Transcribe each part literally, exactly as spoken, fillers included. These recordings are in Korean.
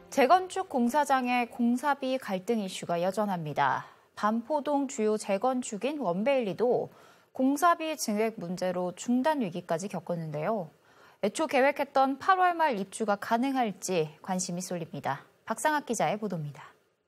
재건축 공사장의 공사비 갈등 이슈가 여전합니다. 반포동 주요 재건축인 원베일리도 공사비 증액 문제로 중단 위기까지 겪었는데요. 애초 계획했던 팔월 말 입주가 가능할지 관심이 쏠립니다. 박상학 기자의 보도입니다.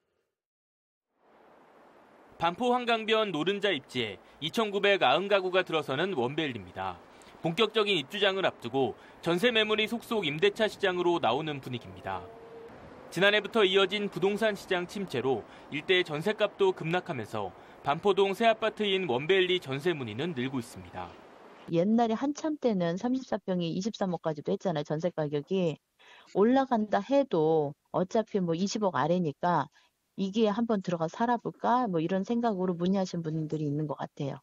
반포 한강변 노른자 입지에 이천구백구십 가구가 들어서는 원베일리입니다. 본격적인 입주장을 앞두고 전세 매물이 속속 임대차 시장으로 나오는 분위기입니다. 지난해부터 이어진 부동산 시장 침체로 일대 전세값도 급락하면서 반포동 새 아파트인 원베일리 전세 문의는 늘고 있습니다. 옛날에 한참 때는 삼십사 평이 이십삼억까지도 했잖아요. 전세 가격이. 올라간다 해도 어차피 뭐 이십억 아래니까 이게 한번 들어가 살아볼까 뭐 이런 생각으로 문의하신 분들이 있는 것 같아요.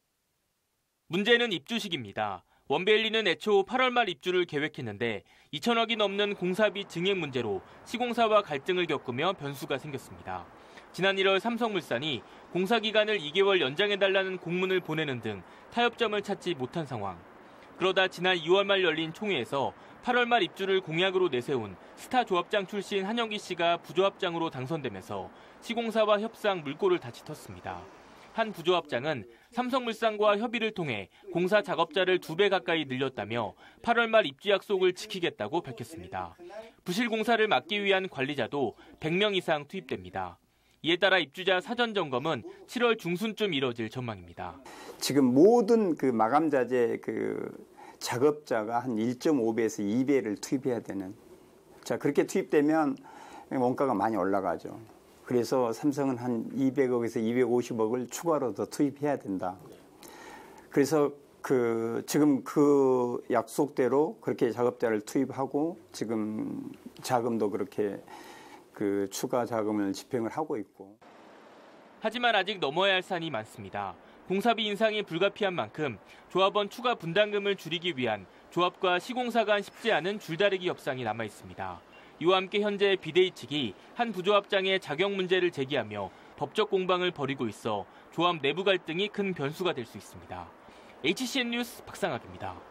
문제는 입주 시기입니다. 원베일리는 애초 팔월 말 입주를 계획했는데 이천억이 넘는 공사비 증액 문제로 시공사와 갈등을 겪으며 변수가 생겼습니다. 지난 일월 삼성물산이 공사 기간을 이 개월 연장해달라는 공문을 보내는 등 타협점을 찾지 못한 상황. 그러다 지난 이월 말 열린 총회에서 팔월 말 입주를 공약으로 내세운 스타 조합장 출신 한영기 씨가 부조합장으로 당선되면서 시공사와 협상 물꼬를 다시 텄습니다. 한 부조합장은 삼성물산과 협의를 통해 공사 작업자를 두 배 가까이 늘렸다며 팔월 말 입주 약속을 지키겠다고 밝혔습니다. 부실 공사를 막기 위한 관리자도 백 명 이상 투입됩니다. 이에 따라 입주자 사전 점검은 칠월 중순쯤 이뤄질 전망입니다. 지금 모든 그 마감 자재 그 작업자가 한 일 점 오 배에서 이 배를 투입해야 되는. 자, 그렇게 투입되면 원가가 많이 올라가죠. 그래서 삼성은 한 이백억에서 이백오십억을 추가로 더 투입해야 된다. 그래서 그 지금 그 약속대로 그렇게 작업자를 투입하고 지금 자금도 그렇게 그 추가 자금을 집행을 하고 있고. 하지만 아직 넘어야 할 산이 많습니다. 공사비 인상이 불가피한 만큼 조합원 추가 분담금을 줄이기 위한 조합과 시공사 간 쉽지 않은 줄다리기 협상이 남아 있습니다. 이와 함께 현재 비대위 측이 한 부조합장의 자격 문제를 제기하며 법적 공방을 벌이고 있어 조합 내부 갈등이 큰 변수가 될 수 있습니다. 에이치씨엔 뉴스 박상학입니다.